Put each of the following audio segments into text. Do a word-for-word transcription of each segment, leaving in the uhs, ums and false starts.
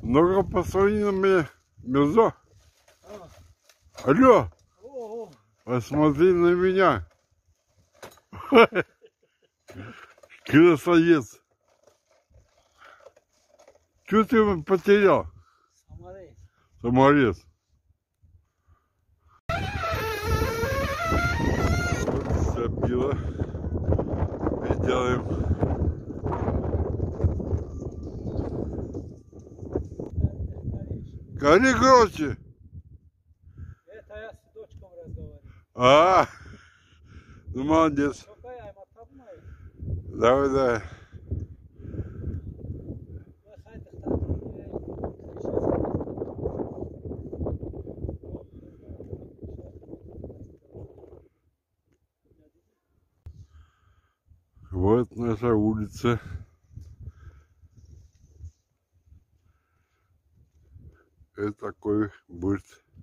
Ну-ка, посмотри на меня, Мирзо. Алло, посмотри на меня. Красавец. Что ты его потерял? Саморез. Саморез. Вот сопила. И делаем. Гори громче. Это я с дочком разговариваю. А, ну молодец. Какая мотовная? Давай, давай. Вот наша улица. Это такой будет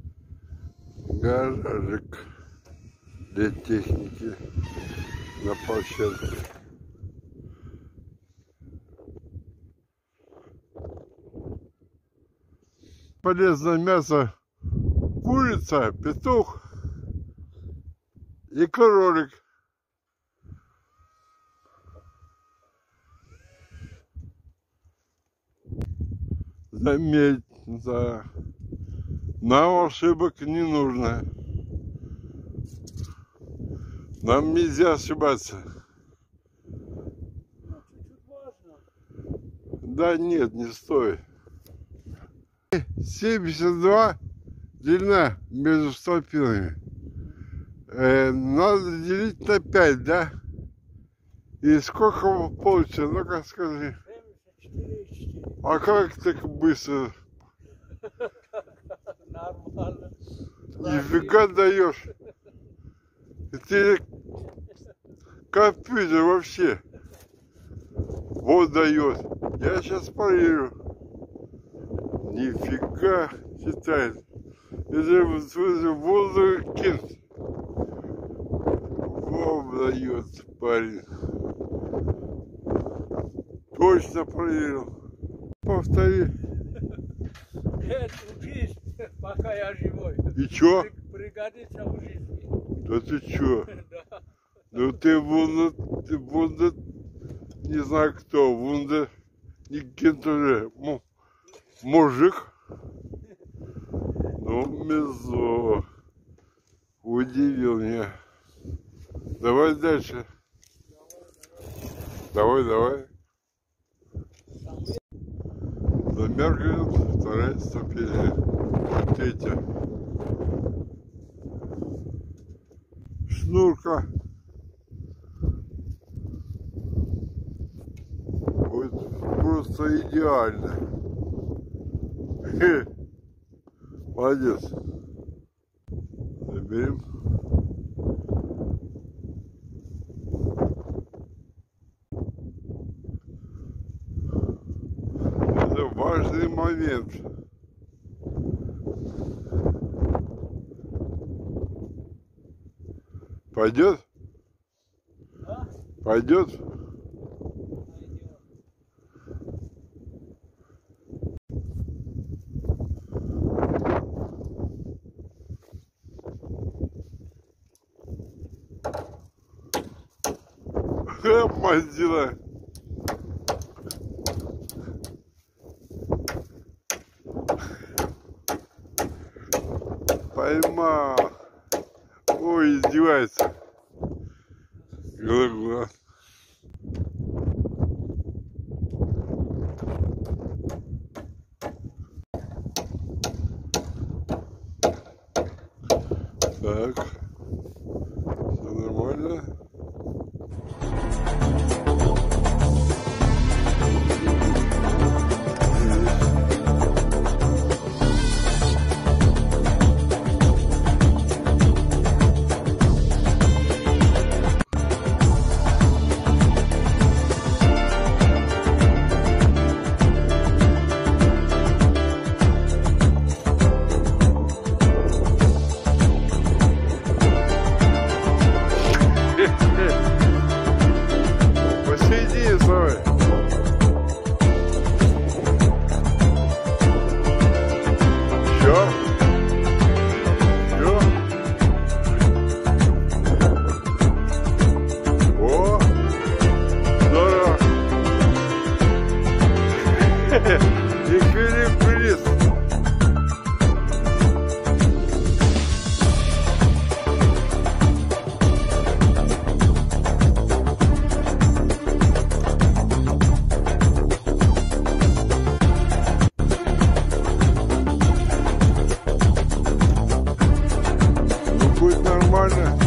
гаражик для техники на площадке. Полезное мясо: курица, петух и кролик. Заметь, да. Нам ошибок не нужно. Нам нельзя ошибаться. Да нет, не стоит. семьдесят два длина между столпинами. Э, надо делить на пять, да? И сколько получится? Ну-ка скажи. А как так быстро? Нормально. Нифига даешь. Ты компьютер вообще. Вот дает. Я сейчас проверю. Нифига считает. Это вундеркинд. Вот дает парень. Точно проверил. Повтори. Нет, учись, пока я живой. И чё? Пригодится в жизни. Да ты чё? Да. Ну ты вундер, ты вундер, не знаю кто, вундер, не кем-то мужик. Ну, Мирзо, удивил меня. Давай дальше. Давай, давай. Замеркнет вторая ступень, третья. Шнурка. Будет просто идеально. Хе. Молодец. Заберем. Это важный момент. Пойдет? А? Пойдет? Ха, мазила. Поймал. Ой, издевается. Глаз. Так. Все нормально. Эквилибрист. Ну, будет нормально.